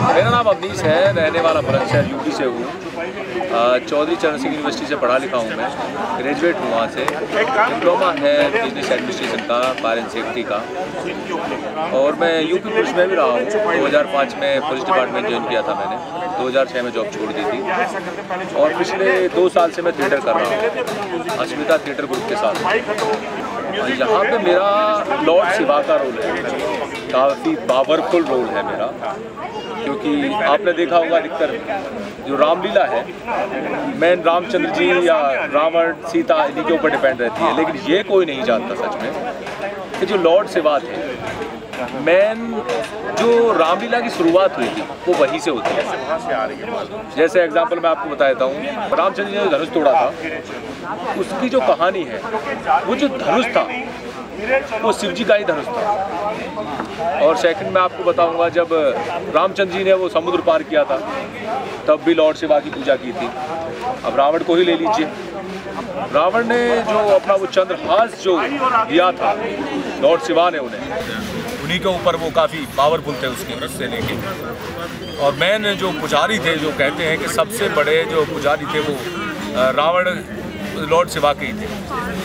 मेरा नाम अवनीश है, रहने वाला बुलंदशहर यूपी से हूँ। चौधरी चरण सिंह यूनिवर्सिटी से पढ़ा लिखा हूँ मैं, ग्रेजुएट हूँ वहाँ से। डिप्लोमा है बिजनेस एडमिनिस्ट्रेशन का, फायर एंड सेफ्टी का। और मैं यूपी पुलिस में भी रहा हूँ। 2005 में पुलिस डिपार्टमेंट ज्वाइन किया था मैंने, 2006 में जॉब छोड़ दी थी। और पिछले 2 साल से मैं थिएटर कर रहा हूँ अस्मिता थिएटर ग्रुप के साथ। यहाँ पे मेरा लॉर्ड शिवा का रोल है, काफ़ी पावरफुल रोल है मेरा, क्योंकि आपने देखा होगा अधिकतर जो रामलीला है मैन रामचंद्र जी या रावण सीता इन्हीं के ऊपर डिपेंड रहती है, लेकिन ये कोई नहीं जानता सच में कि जो लॉर्ड शिवा थे मैन, जो रामलीला की शुरुआत हुई थी वो वहीं से होती है। जैसे एग्जांपल मैं आपको बता देता हूँ, रामचंद्र जी ने धनुष तोड़ा था, उसकी जो कहानी है वो जो धनुष था वो शिव जी का ही धनुष था। और सेकंड मैं आपको बताऊंगा, जब रामचंद्र जी ने वो समुद्र पार किया था तब भी लॉर्ड शिवा की पूजा की थी। अब रावण को ही ले लीजिए, रावण ने जो अपना वो चंद्रहास जो दिया था लॉर्ड शिवा ने उन्हीं के ऊपर, वो काफ़ी पावरफुल थे उससे लेके। और मैन जो पुजारी थे, जो कहते हैं कि सबसे बड़े जो पुजारी थे वो रावण लॉर्ड शिवा के ही थे।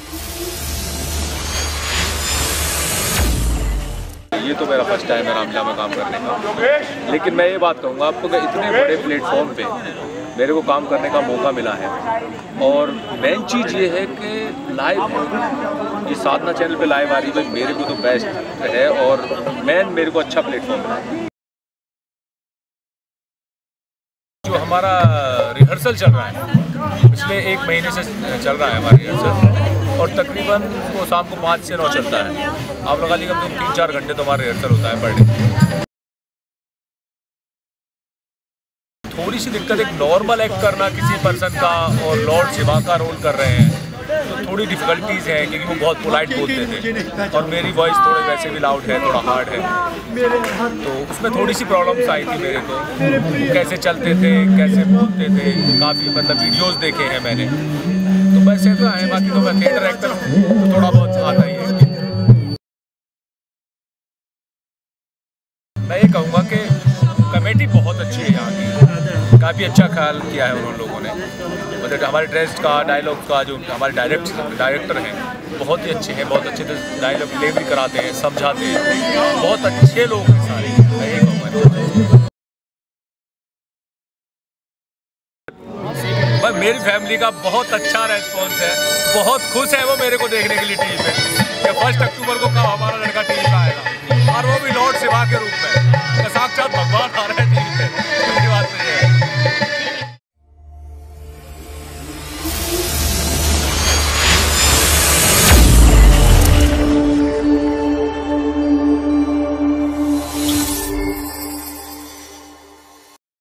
ये तो मेरा फर्स्ट टाइम है रामलीला में काम करने का, लेकिन मैं ये बात कहूँगा आपको कि इतने बड़े प्लेटफॉर्म पे मेरे को काम करने का मौका मिला है। और मेन चीज़ ये है कि लाइव है, ये साधना चैनल पे लाइव आ रही है, मेरे को तो बेस्ट है। और मेन मेरे को अच्छा प्लेटफॉर्म है। जो हमारा रिहर्सल चल रहा है, पिछले 1 महीने से चल रहा है हमारा रिहर्सल, और तकरीबन वो शाम को 5 से 9 चलता है। आप लगा लीजिए 3-4 घंटे तो हमारा रिहर्सल होता है पर डे। थोड़ी सी दिक्कत, एक नॉर्मल एक्ट करना किसी पर्सन का और लॉर्ड शिवा का रोल कर रहे हैं तो थोड़ी डिफ़िकल्टीज़ हैं, क्योंकि वो बहुत पोलाइट बोलते थे और मेरी वॉइस थोड़ी वैसे भी लाउड है, थोड़ा हार्ड है, तो उसमें थोड़ी सी प्रॉब्लम्स आई थी मेरे को। कैसे चलते थे, कैसे बोलते थे, काफ़ी मतलब वीडियोस देखे हैं मैंने, तो बस ऐसा है। बाकी तो मैं थिएटर एक्टर हूँ तो थोड़ा बहुत आता ही है। मैं ये कहूँगा कि कमेटी बहुत अच्छी है यहाँ की, काफ़ी अच्छा ख्याल किया है उन लोगों ने। मतलब हमारे ड्रेस का, डायलॉग का, जो हमारे डायरेक्टर हैं बहुत ही अच्छे हैं, बहुत अच्छे से डायलॉग डिलीवरी कराते हैं, समझाते हैं, बहुत अच्छे लोग हैं सारे। मैं ये कहूँगा भाई मेरी फैमिली का बहुत अच्छा रेस्पॉन्स है, बहुत खुश है वो मेरे को देखने के लिए टीवी पे, कि 1 अक्टूबर को कब हमारा लड़का टीवी पे आएगा, और वो भी लॉर्ड शिवा के रूप में।